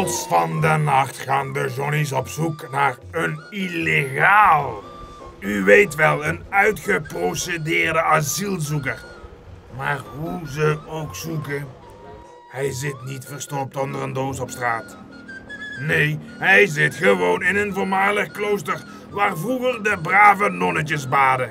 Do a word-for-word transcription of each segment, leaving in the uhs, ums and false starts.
hols van de nacht gaan de Johnny's op zoek naar een illegaal. U weet wel, een uitgeprocedeerde asielzoeker. Maar hoe ze ook zoeken, hij zit niet verstopt onder een doos op straat. Nee, hij zit gewoon in een voormalig klooster waar vroeger de brave nonnetjes baden.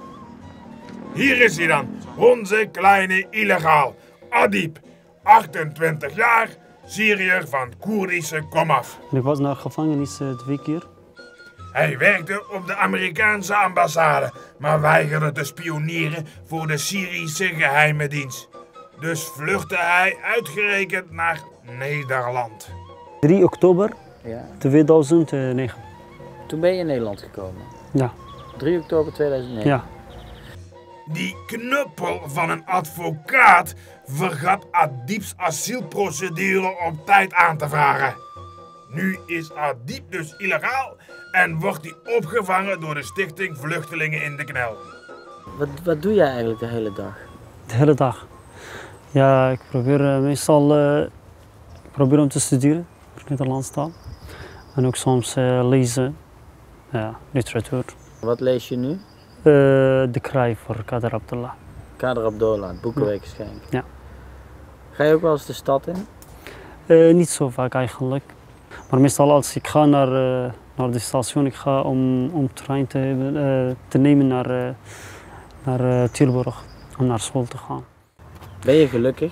Hier is hij dan, onze kleine illegaal, Adib, achtentwintig jaar, Syriër van Koerdische komaf. Ik was naar gevangenis uh, twee keer. Hij werkte op de Amerikaanse ambassade, maar weigerde te spioneren voor de Syrische geheime dienst. Dus vluchtte hij uitgerekend naar Nederland. drie oktober Ja. tweeduizend negen. Toen ben je in Nederland gekomen? Ja. drie oktober tweeduizend negen? Ja. Die knuppel van een advocaat vergat Adib's asielprocedure op tijd aan te vragen. Nu is Adib dus illegaal en wordt hij opgevangen door de stichting Vluchtelingen in de Knel. Wat, wat doe jij eigenlijk de hele dag? De hele dag. Ja, ik probeer uh, meestal uh, ik probeer om te studeren, voor Nederlands taal. En ook soms uh, lezen, ja, literatuur. Wat lees je nu? Uh, de Kraai voor Kader Abdullah. Kader Abdullah, het Boekenweekgeschenk. Ja. Ga je ook wel eens de stad in? Uh, niet zo vaak eigenlijk. Maar meestal als ik ga naar, uh, naar de station, ik ga om, om trein te, uh, te nemen naar, uh, naar uh, Tilburg, om naar school te gaan. Ben je gelukkig?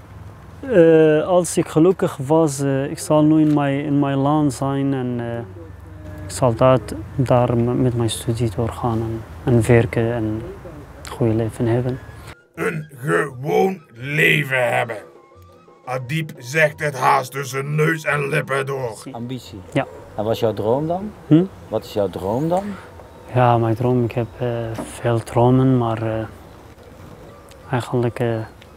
Uh, als ik gelukkig was, uh, ik zal nu in mijn, in mijn land zijn en uh, ik zal dat, daar met mijn studie doorgaan en, en werken en een goed leven hebben. Een gewoon leven hebben. Adib zegt het haast tussen neus en lippen door. Ambitie? Ja. En wat is jouw droom dan? Hm? Wat is jouw droom dan? Ja, mijn droom, ik heb uh, veel dromen, maar uh, eigenlijk uh,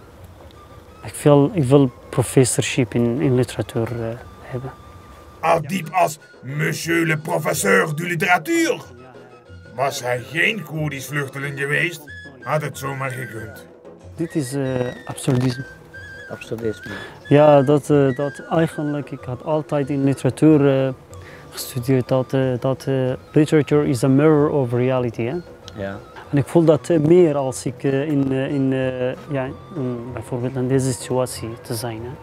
ik, wil, ik wil professorship in, in literatuur uh, hebben. Adib als monsieur le professeur de literatuur. Was hij geen Koerdisch vluchteling geweest, had het zomaar gekund. Dit is uh, absurdisme. Absurdisme. Ja, dat, uh, dat eigenlijk, ik had altijd in literatuur uh, gestudeerd dat, uh, dat uh, literature is a mirror of reality. Hè? Ja. En ik voel dat uh, meer als ik uh, in, uh, in, uh, ja, in, bijvoorbeeld in deze situatie te zijn. Hè?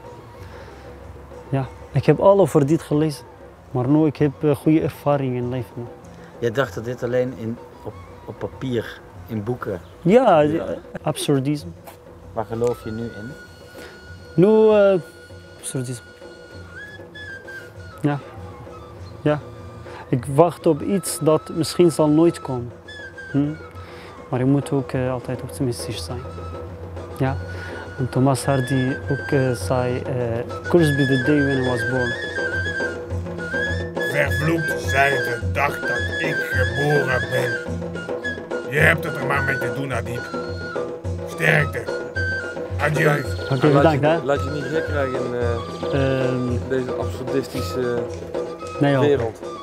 Ja, ik heb al over dit gelezen, maar nu ik heb uh, goede ervaring in leven. Jij dacht dat dit alleen in, op, op papier, in boeken. Ja, ja, absurdisme. Waar geloof je nu in? Nu, uh, absurdisme. Ja. Ja. Ik wacht op iets dat misschien zal nooit komen. Hm? Maar je moet ook uh, altijd optimistisch zijn. Ja. En Thomas Hardy ook uh, zei, uh, cursed be the day when I was born. Vervloekt zij de dag dat ik geboren ben. Je hebt het er maar mee te doen, Adib. Sterkte. Adieu. Oké, bedankt hè. Laat je niet gek krijgen in uh, Um, deze absurdistische nee, wereld.